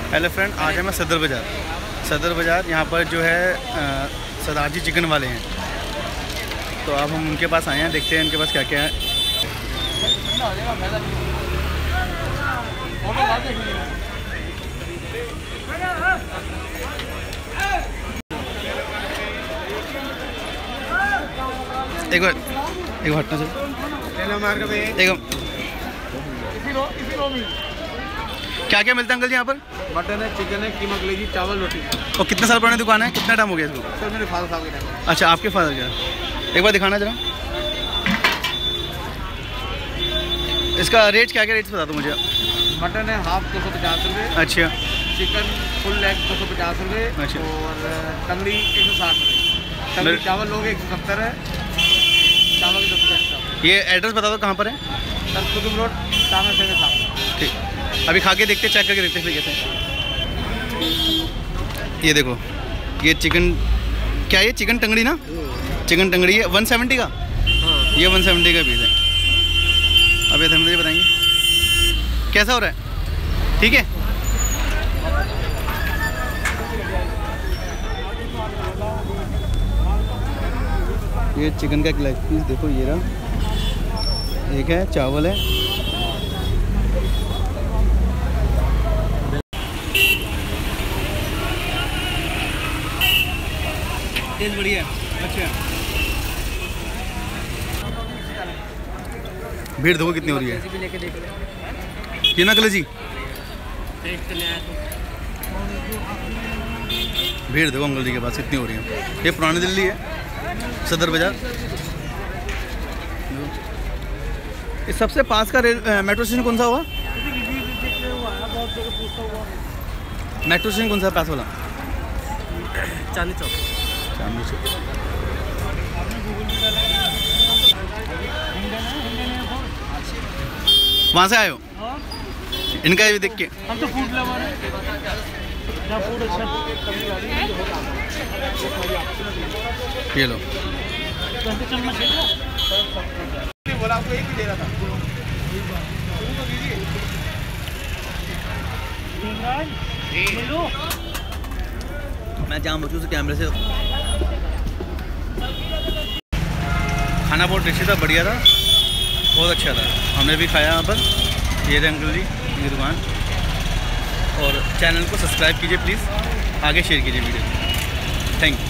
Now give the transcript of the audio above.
Hello friend, आज है मैं सदर बाज़ार। यहाँ पर जो है सरदार जी चिकन वाले हैं, तो अब हम उनके पास आए हैं, देखते हैं उनके पास क्या क्या है। एक बार हटना चाहिए। क्या क्या मिलता है अंकल जी यहाँ पर? मटन है, चिकन है, कीमा कलेजी, चावल, रोटी। और कितने साल पुरानी दुकान है? कितना टाइम हो गया इसको? सर मेरे फादर साहब के टाइम। अच्छा, आपके फादर का। एक बार दिखाना जरा। इसका रेट क्या रेट बता दो मुझे। मटन है हाफ 250 रुपये। अच्छा। चिकन फुल लेग 250 रुपये। अच्छा। और तंगड़ी 160 रुपये। तंगड़ी चावल लोगे 170 है। चावल की 250। ये एड्रेस बता दो कहाँ पर है? सर कुतुब रोड, टांगा से सामने। ठीक, अभी खा के देखते, चेक करके देखते फिर कैसे। ये देखो, ये चिकन क्या है? ये चिकन टंगड़ी ना? चिकन टंगड़ी है 170 का। हाँ। ये 170 का पीस है। अब ये मुझे बताएंगे कैसा हो रहा है? ठीक है। ये चिकन का एक लेग पीस देखो, ये रहा, एक है, चावल है। टेस्ट बढ़िया है। अच्छा, भीड़ देखो कितनी हो रही है। ये ना कलेजी, भीड़ देखो अंकल जी के पास कितनी हो रही है। ये पुरानी दिल्ली है, सदर बाज़ार। इस सबसे पास का मेट्रो स्टेशन कौन सा हुआ? मेट्रो स्टेशन कौन सा पास वाला? चांदनी चौक। चांदनी चौक। वहाँ से आए हो? इनका ये देख के हम तो फूड लवर हैं। फूड अच्छा। ये लो। बोला आपको एक ही दे रहा था। मैं जाम बचूँ से कैमरे से। खाना बहुत टेस्टी था, बढ़िया था, बहुत अच्छा था। हमने भी खाया यहाँ पर। ये थे अंकल जी की दुकान। और चैनल को सब्सक्राइब कीजिए प्लीज़, आगे शेयर कीजिए वीडियो। Thank you.